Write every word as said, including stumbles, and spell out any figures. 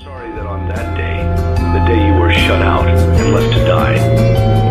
sorry that on that day, the day you were shut out and left to die,